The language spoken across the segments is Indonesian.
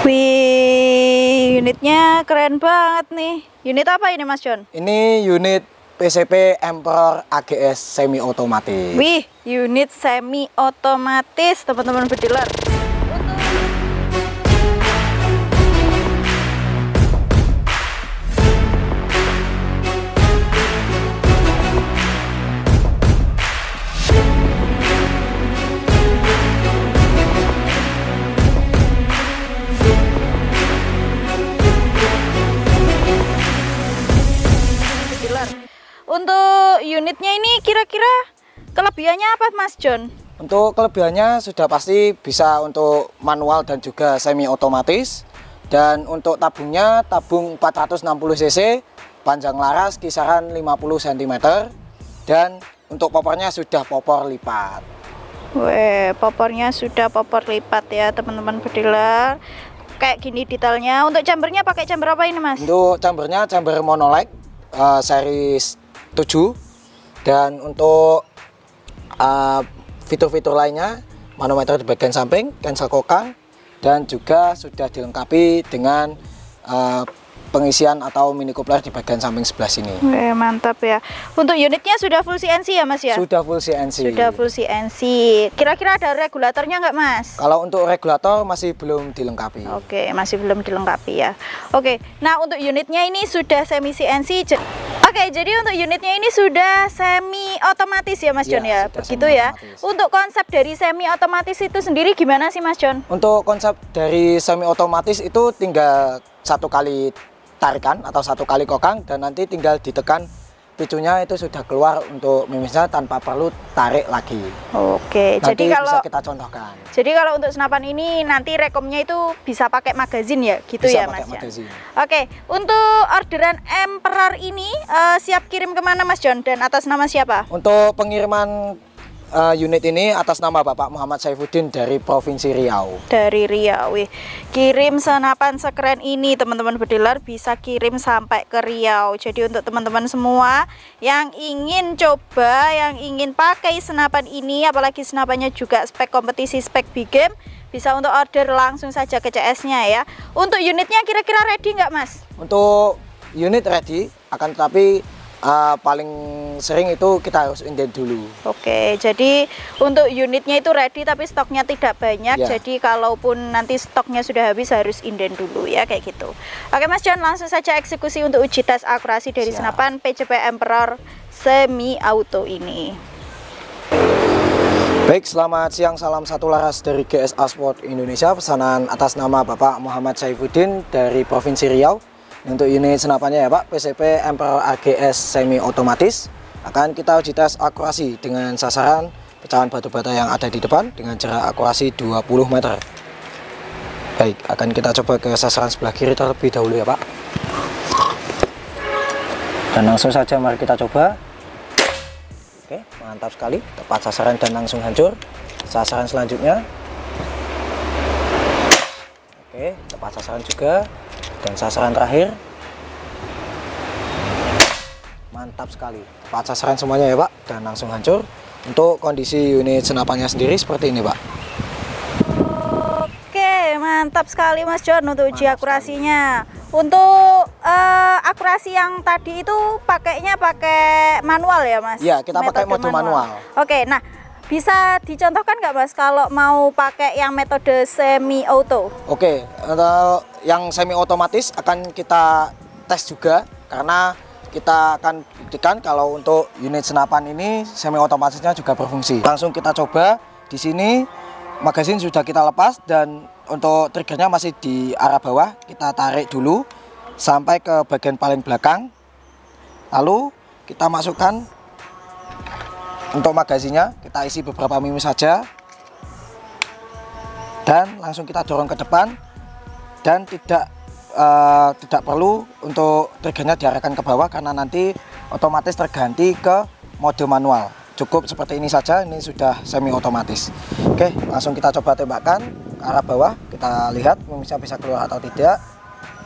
Wih, unitnya keren banget nih. Unit apa ini Mas John? Ini unit PCP Emperor AGS semi otomatis. Wih, unit semi otomatis teman-teman bediler. Untuk unitnya ini kira-kira kelebihannya apa Mas John? Untuk kelebihannya sudah pasti bisa untuk manual dan juga semi otomatis. Dan untuk tabungnya tabung 460 cc, panjang laras kisaran 50 cm. Dan untuk popornya sudah popor lipat. Weh, popornya sudah popor lipat ya teman-teman bediler. Kayak gini detailnya. Untuk chambernya pakai chamber apa ini Mas? Untuk chambernya chamber monolek series 7. Dan untuk fitur-fitur lainnya, manometer di bagian samping, cancel kokang, dan juga sudah dilengkapi dengan pengisian atau mini coupler di bagian samping sebelah sini. Wih, mantap ya. Untuk unitnya sudah full CNC ya Mas ya? Sudah full CNC. Sudah full CNC. Kira-kira ada regulatornya nggak Mas? Kalau untuk regulator masih belum dilengkapi. Oke, masih belum dilengkapi ya. Oke, nah untuk unitnya ini sudah semi CNC. Oke, jadi untuk unitnya ini sudah semi otomatis ya Mas John ya? Begitu ya. Untuk konsep dari semi otomatis itu sendiri gimana sih Mas John? Untuk konsep dari semi otomatis itu tinggal satu kali tarikan atau satu kali kokang dan nanti tinggal ditekan picunya itu sudah keluar untuk mimisnya tanpa perlu tarik lagi. Oke, nanti jadi kalau bisa kita contohkan. Jadi kalau untuk senapan ini nanti rekomnya itu bisa pakai magazin ya, gitu bisa ya Mas John. Oke, untuk orderan Emperor ini siap kirim kemana Mas John dan atas nama siapa? Untuk pengiriman unit ini atas nama Bapak Muhammad Saifuddin dari Provinsi Riau. Dari Riau, wih. Kirim senapan sekeren ini teman-teman bediler bisa kirim sampai ke Riau. Jadi untuk teman-teman semua yang ingin coba, yang ingin pakai senapan ini, apalagi senapannya juga spek kompetisi, spek big game, bisa untuk order langsung saja ke CS-nya ya. Untuk unitnya kira-kira ready nggak Mas? Untuk unit ready, akan tetapi paling sering itu kita harus inden dulu. Oke, jadi untuk unitnya itu ready tapi stoknya tidak banyak ya. Jadi kalaupun nanti stoknya sudah habis harus inden dulu ya, kayak gitu. Oke Mas John, langsung saja eksekusi untuk uji tes akurasi dari senapan PCP Emperor semi auto ini. Baik, selamat siang, salam satu laras dari GSA Sport Indonesia. Pesanan atas nama Bapak Muhammad Saifuddin dari Provinsi Riau. Untuk unit senapannya ya Pak, PCP Emperor AGS semi otomatis. Akan kita uji tes akurasi dengan sasaran pecahan batu bata yang ada di depan dengan jarak akurasi 20 meter. Baik, akan kita coba ke sasaran sebelah kiri terlebih dahulu ya Pak. Dan langsung saja mari kita coba. Oke, mantap sekali, tepat sasaran dan langsung hancur. Sasaran selanjutnya. Oke, tepat sasaran juga. Dan sasaran terakhir, mantap sekali, tepat sasaran semuanya ya Pak, dan langsung hancur. Untuk kondisi unit senapannya sendiri seperti ini Pak. Oke, mantap sekali Mas John untuk uji akurasinya. Untuk akurasi yang tadi itu pakainya pakai manual ya Mas? Iya, kita pakai mode manual. Oke, nah bisa dicontohkan nggak Mas kalau mau pakai yang metode semi auto? Oke, yang semi otomatis akan kita tes juga karena kita akan buktikan kalau untuk unit senapan ini semi otomatisnya juga berfungsi. Langsung kita coba. Di sini magazin sudah kita lepas dan untuk triggernya masih di arah bawah. Kita tarik dulu sampai ke bagian paling belakang. Lalu kita masukkan untuk magazinnya, kita isi beberapa mimis saja dan langsung kita dorong ke depan dan tidak perlu untuk triggernya diarahkan ke bawah karena nanti otomatis terganti ke mode manual. Cukup seperti ini saja, ini sudah semi otomatis. Oke, langsung kita coba tembakan ke arah bawah, kita lihat mimisnya bisa keluar atau tidak.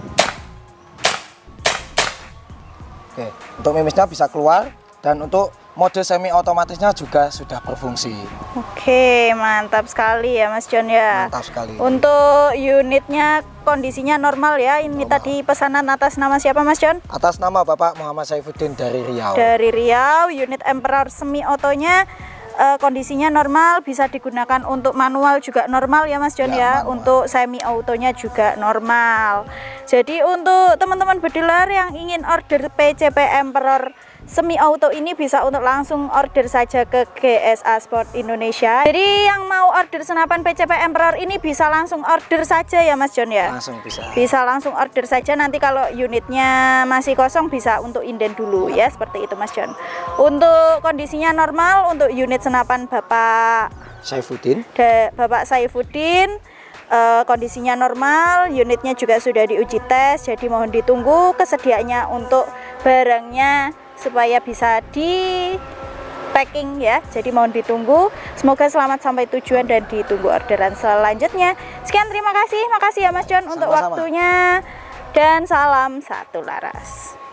Oke, untuk mimisnya bisa keluar dan untuk mode semi otomatisnya juga sudah berfungsi. Oke, mantap sekali ya Mas John ya. Mantap sekali. Untuk unitnya kondisinya normal ya. Ini Normal. tadi pesanan atas nama siapa Mas John? Atas nama Bapak Muhammad Saifuddin dari Riau. Dari Riau. Unit Emperor semi otonya kondisinya normal, bisa digunakan untuk manual juga normal ya Mas John ya, manual. untuk semi autonya juga normal. Jadi untuk teman-teman bediler yang ingin order PCP Emperor semi auto ini bisa untuk langsung order saja ke GSA Sport Indonesia. Jadi yang mau order senapan PCP Emperor ini bisa langsung order saja ya Mas John ya. Langsung bisa. Bisa langsung order saja, nanti kalau unitnya masih kosong bisa untuk inden dulu ya, seperti itu Mas John. Untuk kondisinya normal, untuk unit senapan Bapak Saifuddin. Bapak Saifuddin kondisinya normal, unitnya juga sudah diuji tes, jadi mohon ditunggu kesediaannya untuk barangnya supaya bisa di packing ya. Jadi mohon ditunggu. Semoga selamat sampai tujuan dan ditunggu orderan selanjutnya. Sekian, terima kasih. Makasih ya Mas John untuk Sama-sama. waktunya, dan salam satu laras.